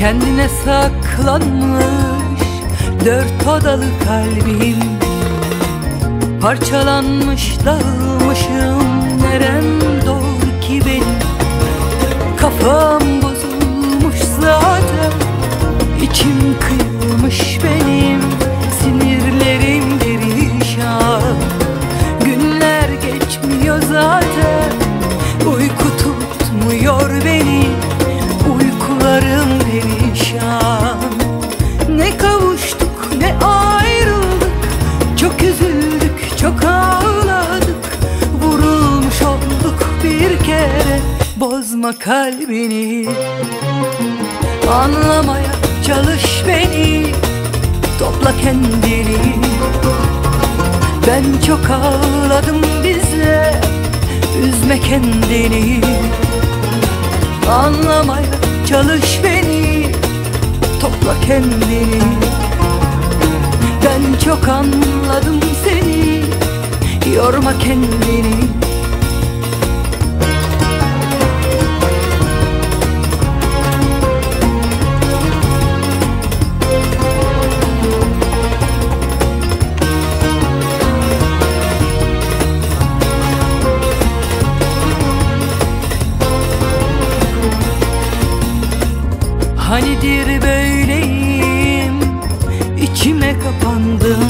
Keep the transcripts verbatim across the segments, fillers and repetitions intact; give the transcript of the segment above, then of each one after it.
Kendine saklanmış dört odalı kalbim, parçalanmış dağılmışım, nerem doğru ki benim? Kafam bozulmuş zaten, içim kıyılmış benim, sinirlerim perişan. Günler geçmiyor zaten, uyku tutmuyor beni, uykularım perişan. Ne kavuştuk ne ayrıldık, çok üzüldük çok ağladık, vurulmuş olduk bir kere. Bozma kalbini, anlamaya çalış beni, topla kendini. Ben çok ağladım bize, üzme kendini. Anlamaya çalış beni, topla kendini. Ben çok anladım seni, yorma kendini. Hanidir böyleyim, içime kapandım,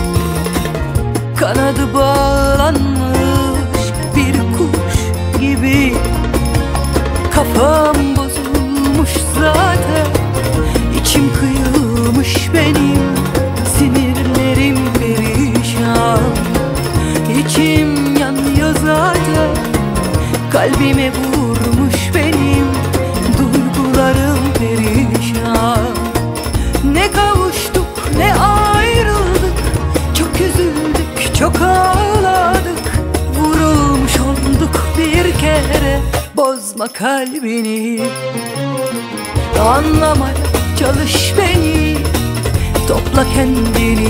kanadı bağlanmış bir kuş gibi. Kafam bozulmuş zaten, içim kıyılmış benim, sinirlerim perişan. İçim yanıyor zaten, kalbime vurmuş benim, duygularım perişan. Ne kavuştuk ne ayrıldık, çok üzüldük çok ağladık, vurulmuş olduk bir kere. Bozma kalbini, anlamaya çalış beni, topla kendini.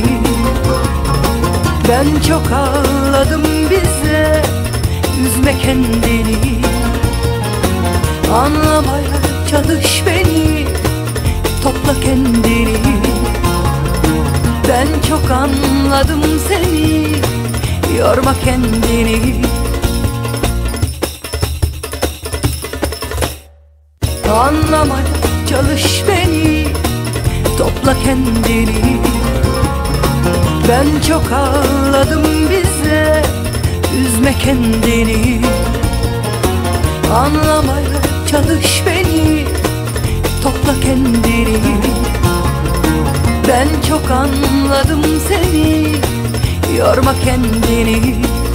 Ben çok ağladım bize, üzme kendini. Anlamaya çalış beni, topla kendini. Ben çok anladım seni, yorma kendini. Anlamaya çalış beni, topla kendini. Ben çok ağladım bize, üzme kendini. Anlamaya çalış beni, topla kendini. Ben çok anladım seni, yorma kendini.